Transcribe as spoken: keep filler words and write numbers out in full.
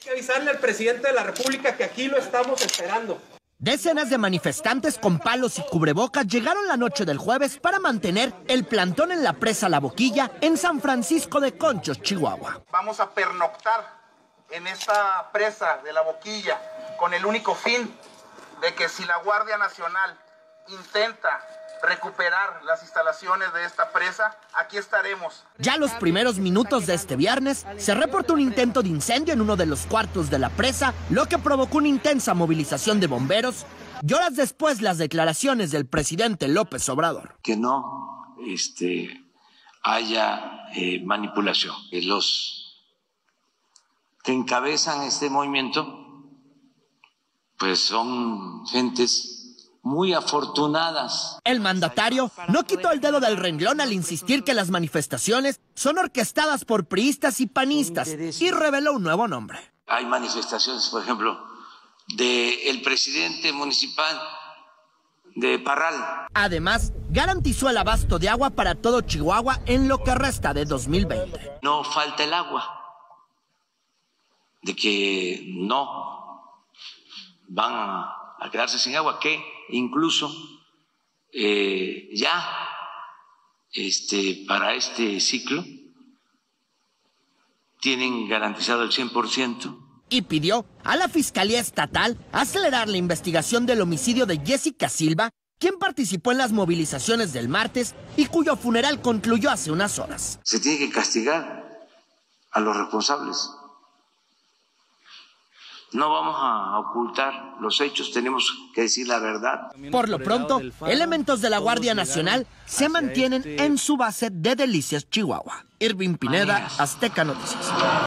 Hay que avisarle al presidente de la República que aquí lo estamos esperando. Decenas de manifestantes con palos y cubrebocas llegaron la noche del jueves para mantener el plantón en la presa La Boquilla en San Francisco de Conchos, Chihuahua. Vamos a pernoctar en esta presa de La Boquilla con el único fin de que si la Guardia Nacional intenta recuperar las instalaciones de esta presa, aquí estaremos. Ya los primeros minutos de este viernes se reportó un intento de incendio en uno de los cuartos de la presa, lo que provocó una intensa movilización de bomberos y horas después las declaraciones del presidente López Obrador. Que no este, haya eh, manipulación. Que los que encabezan este movimiento pues son gentes muy afortunadas. El mandatario no quitó el dedo del renglón al insistir que las manifestaciones son orquestadas por priistas y panistas y reveló un nuevo nombre. Hay manifestaciones, por ejemplo, del presidente municipal de Parral. Además, garantizó el abasto de agua para todo Chihuahua en lo que resta de dos mil veinte. No falta el agua, de que no van a a quedarse sin agua, que incluso eh, ya este, para este ciclo tienen garantizado el cien por ciento. Y pidió a la Fiscalía Estatal acelerar la investigación del homicidio de Jessica Silva, quien participó en las movilizaciones del martes y cuyo funeral concluyó hace unas horas. Se tiene que castigar a los responsables. No vamos a ocultar los hechos, tenemos que decir la verdad. Por lo pronto, elementos de la Guardia Nacional se mantienen en su base de Delicias, Chihuahua. Irving Pineda, Azteca Noticias.